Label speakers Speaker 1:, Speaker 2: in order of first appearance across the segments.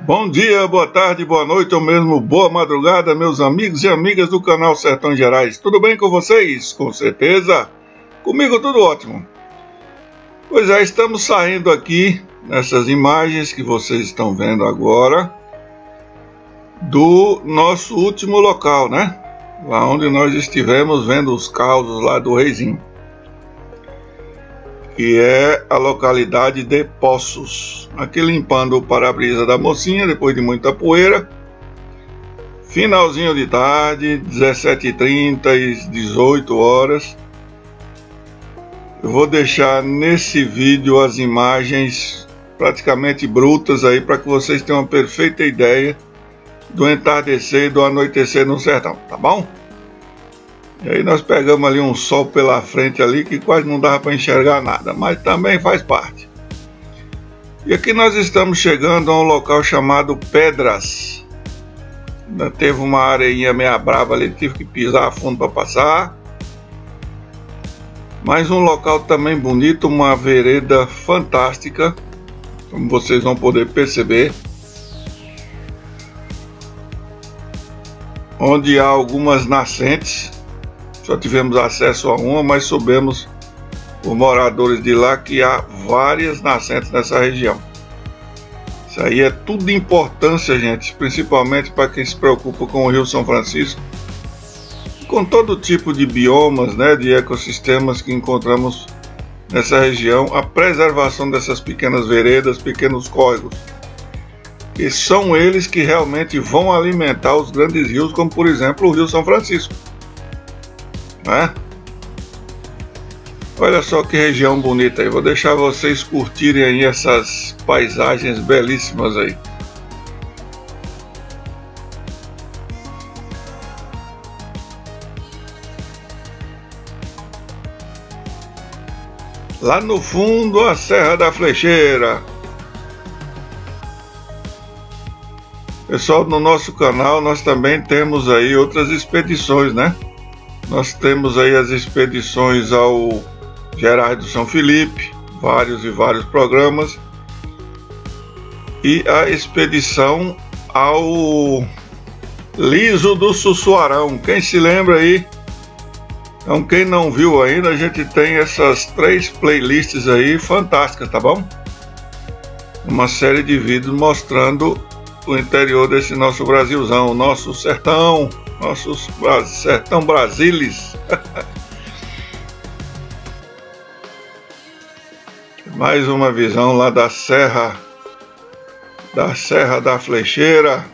Speaker 1: Bom dia, boa tarde, boa noite ou mesmo boa madrugada, meus amigos e amigas do canal Sertões Gerais. Tudo bem com vocês? Com certeza. Comigo tudo ótimo. Pois é, estamos saindo aqui nessas imagens que vocês estão vendo agora do nosso último local, né? Lá onde nós estivemos vendo os causos lá do Reizinho, que é a localidade de Poços. Aqui limpando o para-brisa da mocinha depois de muita poeira. Finalzinho de tarde, 17h30 e 18 horas. Eu vou deixar nesse vídeo as imagens praticamente brutas aí para que vocês tenham uma perfeita ideia do entardecer e do anoitecer no sertão, tá bom? E aí nós pegamos ali um sol pela frente ali que quase não dava para enxergar nada, mas também faz parte. E aqui nós estamos chegando a um local chamado Pedras. Ainda teve uma areinha meia brava ali, tive que pisar a fundo para passar. Mas um local também bonito, uma vereda fantástica, como vocês vão poder perceber, onde há algumas nascentes. Só tivemos acesso a uma, mas soubemos, os moradores de lá, que há várias nascentes nessa região. Isso aí é tudo de importância, gente, principalmente para quem se preocupa com o Rio São Francisco, com todo tipo de biomas, né, de ecossistemas que encontramos nessa região, a preservação dessas pequenas veredas, pequenos córregos, que são eles que realmente vão alimentar os grandes rios, como por exemplo o Rio São Francisco, né? Olha só que região bonita aí. Vou deixar vocês curtirem aí essas paisagens belíssimas aí. Lá no fundo, a Serra da Flecheira. Pessoal, no nosso canal nós também temos aí outras expedições, né? Nós temos aí as expedições ao Gerais do São Felipe, vários programas, e a expedição ao Liso do Sussuarão. Quem se lembra aí? Então, quem não viu ainda, a gente tem essas 3 playlists aí fantásticas, tá bom? Uma série de vídeos mostrando o interior desse nosso Brasilzão, nosso sertão, nosso sertão Brasilis. Mais uma visão lá da Serra da Flecheira.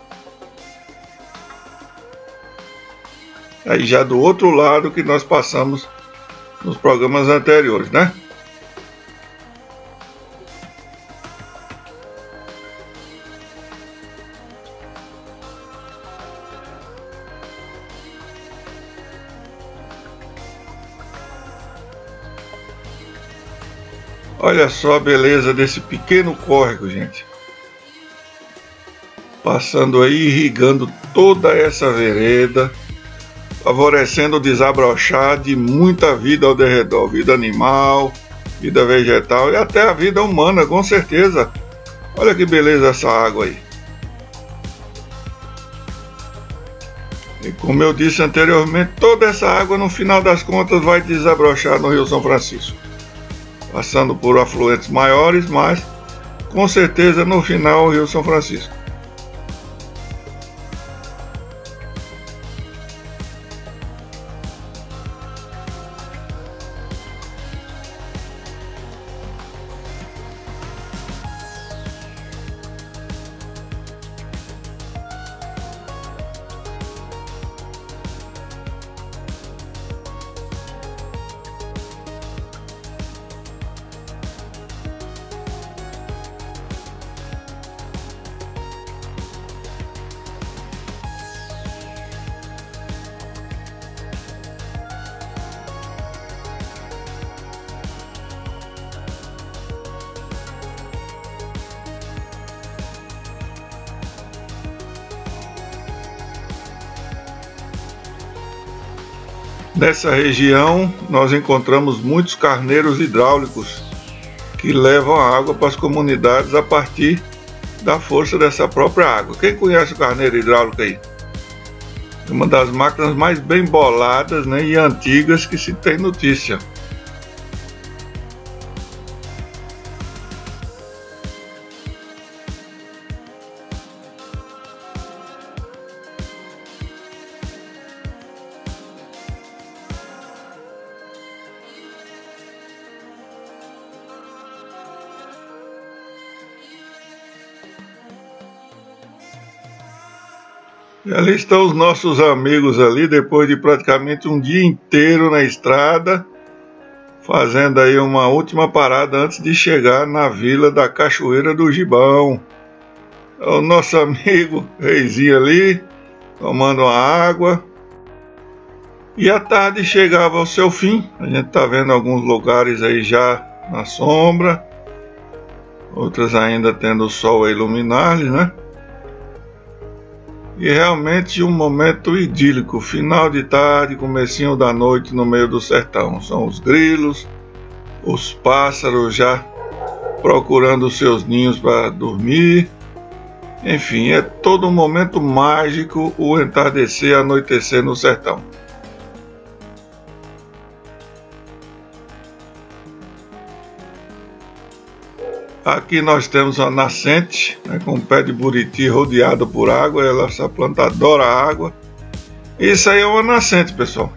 Speaker 1: Aí já do outro lado que nós passamos nos programas anteriores, né? Olha só a beleza desse pequeno córrego, gente. Passando aí, irrigando toda essa vereda, favorecendo o desabrochar de muita vida ao redor. Vida animal, vida vegetal e até a vida humana, com certeza. Olha que beleza essa água aí. E como eu disse anteriormente, toda essa água no final das contas vai desabrochar no Rio São Francisco, passando por afluentes maiores, mas com certeza no final o Rio São Francisco. Nessa região nós encontramos muitos carneiros hidráulicos que levam a água para as comunidades a partir da força dessa própria água. Quem conhece o carneiro hidráulico aí? É uma das máquinas mais bem boladas, né, e antigas que se tem notícia. E ali estão os nossos amigos ali, depois de praticamente um dia inteiro na estrada, fazendo aí uma última parada antes de chegar na vila da Cachoeira do Gibão. O nosso amigo Reizinho ali, tomando uma água. E a tarde chegava ao seu fim. A gente está vendo alguns lugares aí já na sombra, outras ainda tendo o sol a iluminar-lhes, né? E realmente um momento idílico, final de tarde, comecinho da noite no meio do sertão. São os grilos, os pássaros já procurando seus ninhos para dormir. Enfim, é todo um momento mágico o entardecer e anoitecer no sertão. Aqui nós temos uma nascente, né, com um pé de buriti rodeado por água. Essa planta adora água. Isso aí é uma nascente, pessoal.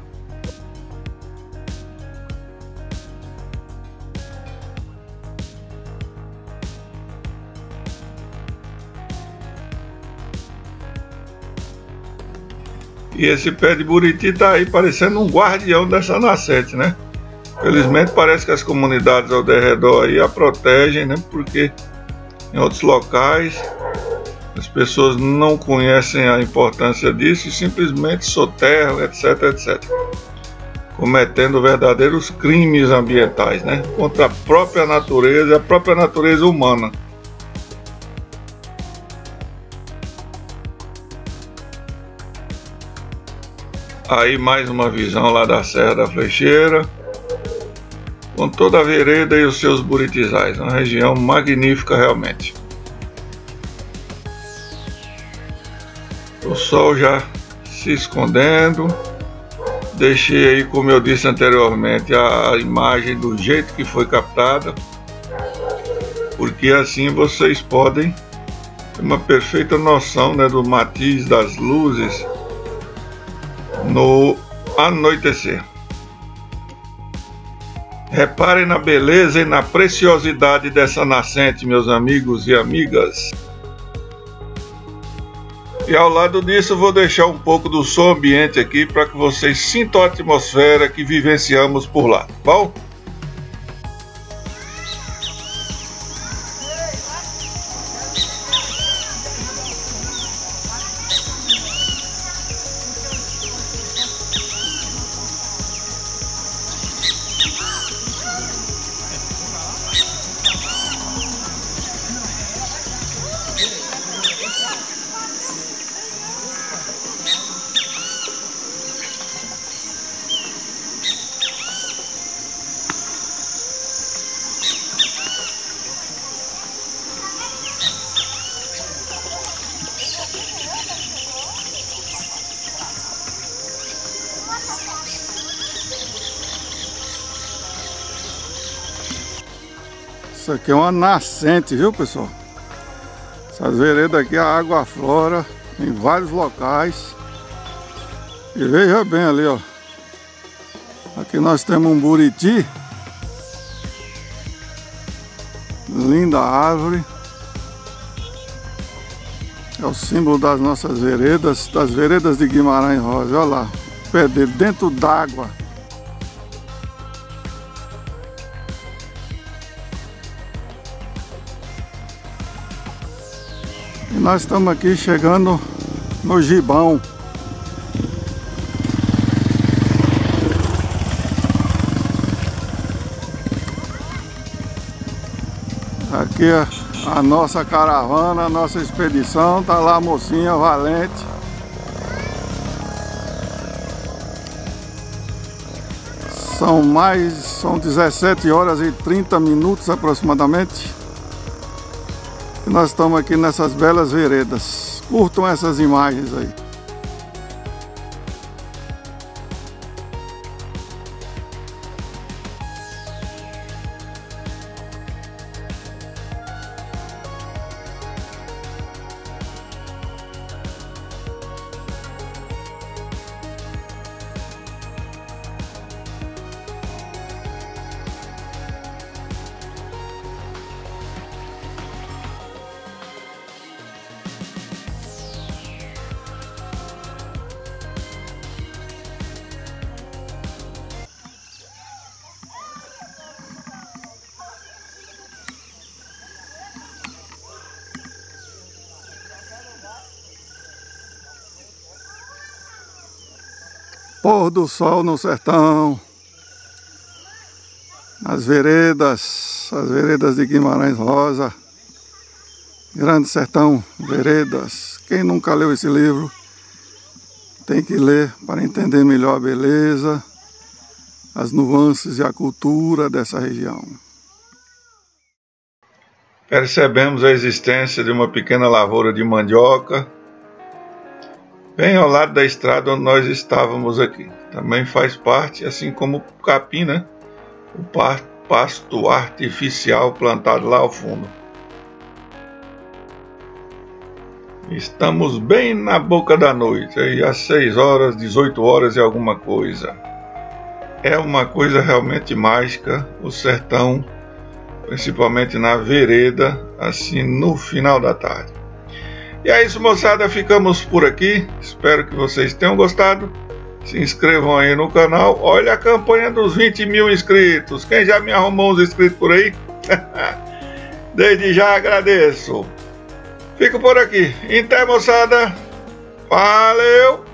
Speaker 1: E esse pé de buriti está aí parecendo um guardião dessa nascente, né? Felizmente parece que as comunidades ao redor aí a protegem, né? Porque em outros locais as pessoas não conhecem a importância disso e simplesmente soterram, etc, etc. Cometendo verdadeiros crimes ambientais, né? Contra a própria natureza e a própria natureza humana. Aí mais uma visão lá da Serra da Flecheira, com toda a vereda e os seus buritizais. Uma região magnífica realmente. O sol já se escondendo. Deixei aí, como eu disse anteriormente, a imagem do jeito que foi captada, porque assim vocês podem ter uma perfeita noção, né, do matiz das luzes no anoitecer. Reparem na beleza e na preciosidade dessa nascente, meus amigos e amigas. E ao lado disso vou deixar um pouco do som ambiente aqui para que vocês sintam a atmosfera que vivenciamos por lá, tá bom? Isso aqui é uma nascente, viu, pessoal? Essas veredas aqui a água aflora em vários locais. E veja bem ali, ó. Aqui nós temos um buriti. Linda árvore. É o símbolo das nossas veredas, das veredas de Guimarães Rosa. Olha lá, o pé dele dentro d'água. E nós estamos aqui chegando no Gibão. Aqui a nossa caravana, a nossa expedição. Tá lá a mocinha valente. São 17 horas e 30 minutos aproximadamente. Nós estamos aqui nessas belas veredas. Curtam essas imagens aí. Pôr do sol no sertão, as veredas de Guimarães Rosa, Grande Sertão Veredas. Quem nunca leu esse livro tem que ler para entender melhor a beleza, as nuances e a cultura dessa região. Percebemos a existência de uma pequena lavoura de mandioca, bem ao lado da estrada onde nós estávamos aqui. Também faz parte, assim como o capim, né? O pasto artificial plantado lá ao fundo. Estamos bem na boca da noite, aí às 6 horas, 18 horas e alguma coisa. É uma coisa realmente mágica, o sertão, principalmente na vereda, assim no final da tarde. E é isso, moçada, ficamos por aqui. Espero que vocês tenham gostado. Se inscrevam aí no canal. Olha a campanha dos 20 mil inscritos. Quem já me arrumou uns inscritos por aí? Desde já agradeço. Fico por aqui. Até, moçada. Valeu!